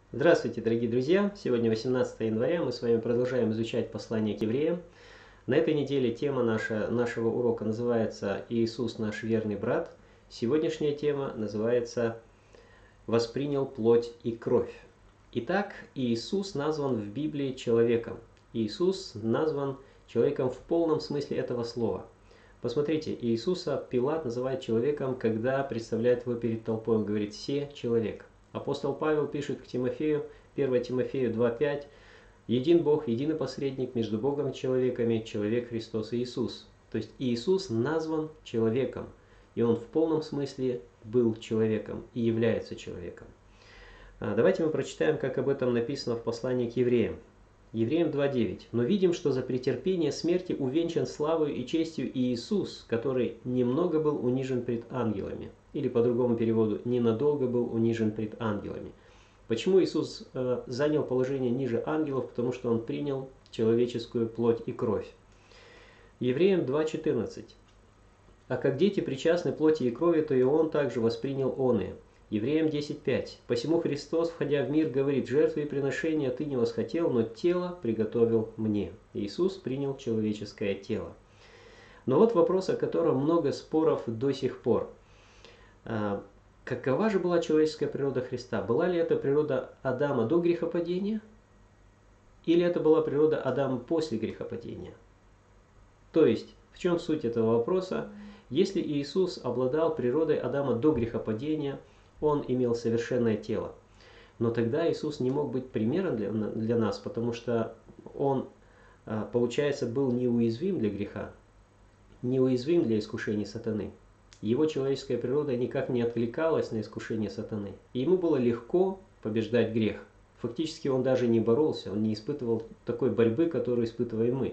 Здравствуйте, дорогие друзья! Сегодня 18 января, мы с вами продолжаем изучать послание к евреям. На этой неделе тема нашего урока называется «Иисус наш верный брат». Сегодняшняя тема называется «Воспринял плоть и кровь». Итак, Иисус назван в Библии человеком. Иисус назван человеком в полном смысле этого слова. Посмотрите, Иисуса Пилат называет человеком, когда представляет его перед толпой. Он говорит «се человек». Апостол Павел пишет к Тимофею, 1 Тимофею 2:5, «Един Бог, единый посредник между Богом и человеками, человек Христос Иисус». То есть Иисус назван человеком, и Он в полном смысле был человеком и является человеком. Давайте мы прочитаем, как об этом написано в послании к евреям. Евреям 2:9. «Но видим, что за претерпение смерти увенчан славою и честью Иисус, который немного был унижен пред ангелами». Или по другому переводу, ненадолго был унижен пред ангелами. Почему Иисус занял положение ниже ангелов? Потому что Он принял человеческую плоть и кровь. Евреям 2:14. «А как дети причастны плоти и крови, то и Он также воспринял оные». Евреям 10:5. «Посему Христос, входя в мир, говорит: жертвы и приношения ты не восхотел, но тело приготовил мне». Иисус принял человеческое тело. Но вот вопрос, о котором много споров до сих пор. Какова же была человеческая природа Христа? Была ли это природа Адама до грехопадения? Или это была природа Адама после грехопадения? То есть, в чем суть этого вопроса? Если Иисус обладал природой Адама до грехопадения, Он имел совершенное тело. Но тогда Иисус не мог быть примером для нас, потому что Он, получается, был неуязвим для греха, неуязвим для искушений сатаны. Его человеческая природа никак не откликалась на искушение сатаны. И ему было легко побеждать грех. Фактически он даже не боролся, он не испытывал такой борьбы, которую испытываем мы.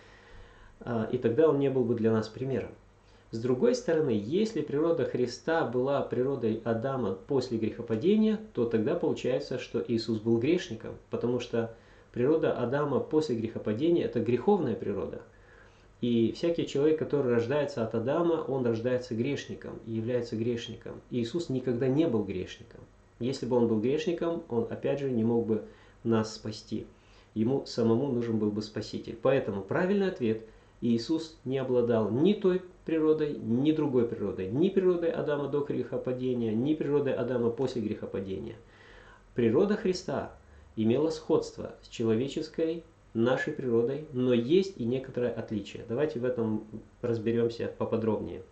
И тогда он не был бы для нас примером. С другой стороны, если природа Христа была природой Адама после грехопадения, то тогда получается, что Иисус был грешником, потому что природа Адама после грехопадения – это греховная природа. И всякий человек, который рождается от Адама, он рождается грешником и является грешником. И Иисус никогда не был грешником. Если бы он был грешником, он опять же не мог бы нас спасти. Ему самому нужен был бы Спаситель. Поэтому правильный ответ – Иисус не обладал ни той природой, ни другой природой. Ни природой Адама до грехопадения, ни природой Адама после грехопадения. Природа Христа имела сходство с человеческой нашей природой, но есть и некоторое отличие. Давайте в этом разберемся поподробнее.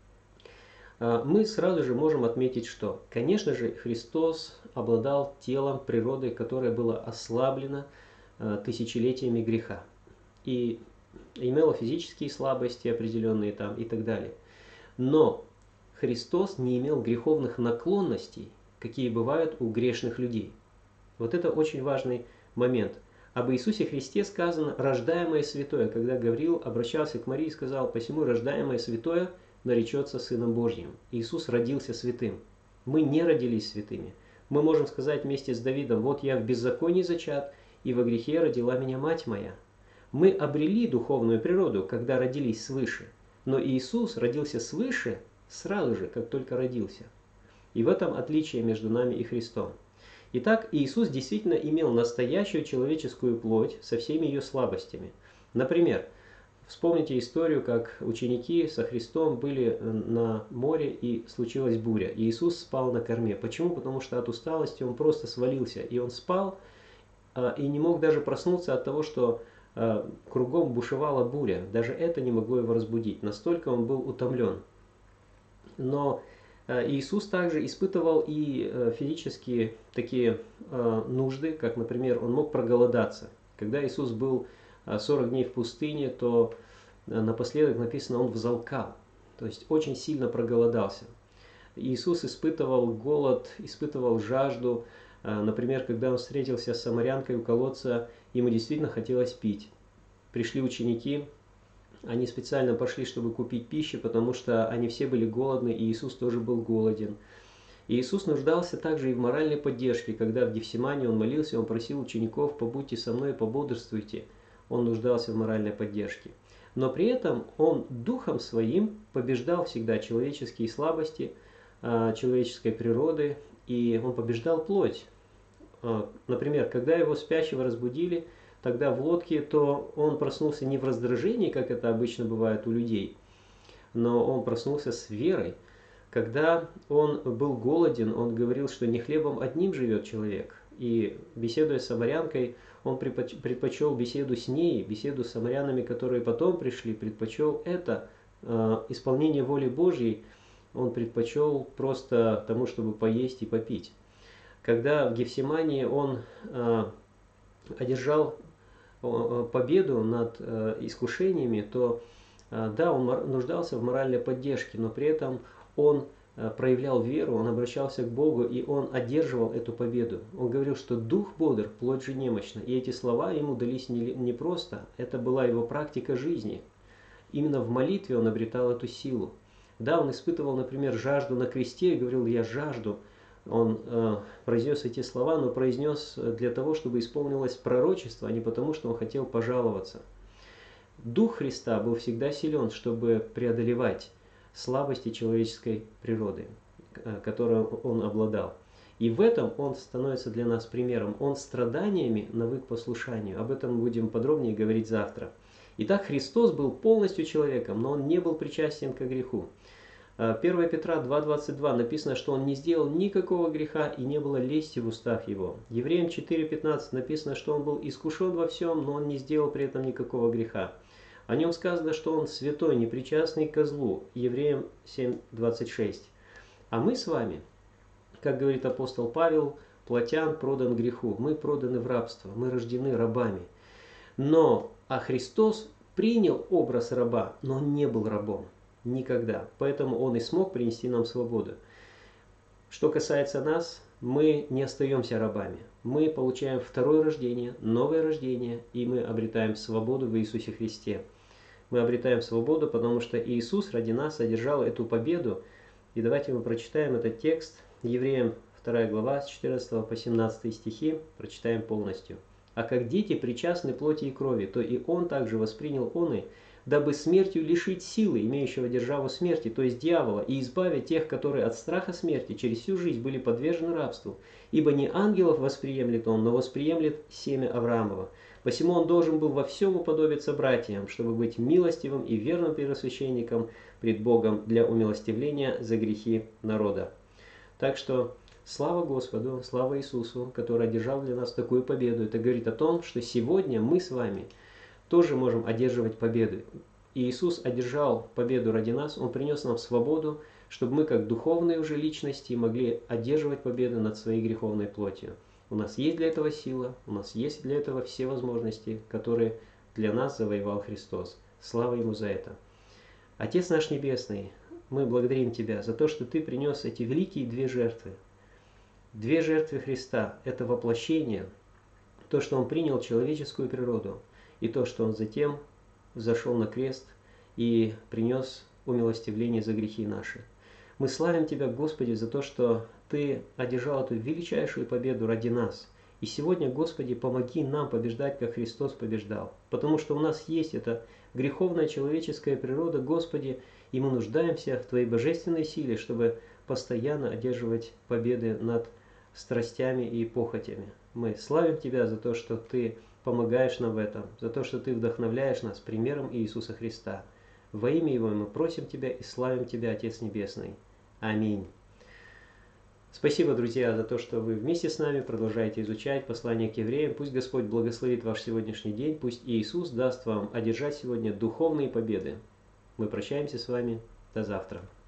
Мы сразу же можем отметить, что, конечно же, Христос обладал телом, природой, которое было ослаблено тысячелетиями греха. И имело физические слабости определенные там и так далее. Но Христос не имел греховных наклонностей, какие бывают у грешных людей. Вот это очень важный момент. Об Иисусе Христе сказано «рождаемое святое», когда Гавриил обращался к Марии и сказал: «Посему рождаемое святое наречется Сыном Божьим». Иисус родился святым. Мы не родились святыми. Мы можем сказать вместе с Давидом: «Вот я в беззаконии зачат, и во грехе родила меня мать моя». Мы обрели духовную природу, когда родились свыше. Но Иисус родился свыше сразу же, как только родился. И в этом отличие между нами и Христом. Итак, Иисус действительно имел настоящую человеческую плоть со всеми ее слабостями. Например, вспомните историю, как ученики со Христом были на море и случилась буря. И Иисус спал на корме. Почему? Потому что от усталости он просто свалился. И он спал и не мог даже проснуться от того, что кругом бушевала буря. Даже это не могло его разбудить. Настолько он был утомлен. Но Иисус также испытывал и физические такие нужды, как, например, он мог проголодаться. Когда Иисус был 40 дней в пустыне, то напоследок написано, он взалкал, то есть очень сильно проголодался. Иисус испытывал голод, испытывал жажду. Например, когда он встретился с самарянкой у колодца, ему действительно хотелось пить. Пришли ученики. Они специально пошли, чтобы купить пищу, потому что они все были голодны, и Иисус тоже был голоден. И Иисус нуждался также и в моральной поддержке. Когда в Гефсимане он молился, он просил учеников: «Побудьте со мной, пободрствуйте». Он нуждался в моральной поддержке. Но при этом он духом своим побеждал всегда человеческие слабости, человеческой природы, и он побеждал плоть. например, когда его спящего разбудили, тогда в лодке, то он проснулся не в раздражении, как это обычно бывает у людей, но он проснулся с верой. Когда он был голоден, он говорил, что не хлебом одним живет человек. И беседуя с самарянкой, он предпочел беседу с ней, беседу с самарянами, которые потом пришли, предпочел это, исполнение воли Божьей, он предпочел просто тому, чтобы поесть и попить. Когда в Гефсимании он одержал победу над искушениями, то да, он нуждался в моральной поддержке, но при этом он проявлял веру, он обращался к Богу, и он одерживал эту победу. Он говорил, что дух бодр, плоть же немощна. И эти слова ему дались не просто, это была его практика жизни. Именно в молитве он обретал эту силу. Да, он испытывал, например, жажду на кресте и говорил: «Я жажду». Он произнес эти слова, но произнес для того, чтобы исполнилось пророчество, а не потому, что он хотел пожаловаться. Дух Христа был всегда силен, чтобы преодолевать слабости человеческой природы, которой он обладал. И в этом он становится для нас примером. Он страданиями навык послушанию. Об этом мы будем подробнее говорить завтра. Итак, Христос был полностью человеком, но он не был причастен к греху. 1 Петра 2:22 написано, что он не сделал никакого греха и не было лести в устах его. Евреям 4:15 написано, что он был искушен во всем, но он не сделал при этом никакого греха. О нем сказано, что он святой, непричастный к злу. Евреям 7:26. А мы с вами, как говорит апостол Павел, плотян продан греху. Мы проданы в рабство, мы рождены рабами. А Христос принял образ раба, но он не был рабом. Никогда. Поэтому он и смог принести нам свободу. Что касается нас, мы не остаемся рабами. Мы получаем второе рождение, новое рождение, и мы обретаем свободу в Иисусе Христе. Мы обретаем свободу, потому что Иисус ради нас одержал эту победу. И давайте мы прочитаем этот текст. Евреям 2 глава с 14 по 17 стихи. Прочитаем полностью. «А как дети причастны плоти и крови, то и он также воспринял оны, дабы смертью лишить силы, имеющего державу смерти, то есть дьявола, и избавить тех, которые от страха смерти через всю жизнь были подвержены рабству. Ибо не ангелов восприемлет он, но восприемлет семя Авраамова. Посему он должен был во всем уподобиться братьям, чтобы быть милостивым и верным первосвященником пред Богом для умилостивления за грехи народа». Так что слава Господу, слава Иисусу, который одержал для нас такую победу. Это говорит о том, что сегодня мы с вами тоже можем одерживать победы. И Иисус одержал победу ради нас, Он принес нам свободу, чтобы мы, как духовные уже личности, могли одерживать победу над своей греховной плотью. У нас есть для этого сила, у нас есть для этого все возможности, которые для нас завоевал Христос. Слава Ему за это. Отец наш Небесный, мы благодарим Тебя за то, что Ты принес эти великие две жертвы. Две жертвы Христа – это воплощение, то, что Он принял человеческую природу, и то, что Он затем взошел на крест и принес умилостивление за грехи наши. Мы славим Тебя, Господи, за то, что Ты одержал эту величайшую победу ради нас. И сегодня, Господи, помоги нам побеждать, как Христос побеждал. Потому что у нас есть эта греховная человеческая природа, Господи, и мы нуждаемся в Твоей божественной силе, чтобы постоянно одерживать победы над страстями и похотями. Мы славим Тебя за то, что Ты помогаешь нам в этом, за то, что Ты вдохновляешь нас примером Иисуса Христа. Во имя Его мы просим Тебя и славим Тебя, Отец Небесный. Аминь. Спасибо, друзья, за то, что вы вместе с нами продолжаете изучать послание к евреям. Пусть Господь благословит ваш сегодняшний день, пусть Иисус даст вам одержать сегодня духовные победы. Мы прощаемся с вами. До завтра.